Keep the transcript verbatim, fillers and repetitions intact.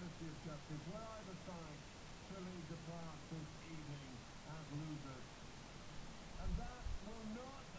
Ministry of Justice, where either side truly depart this evening as losers. And that will not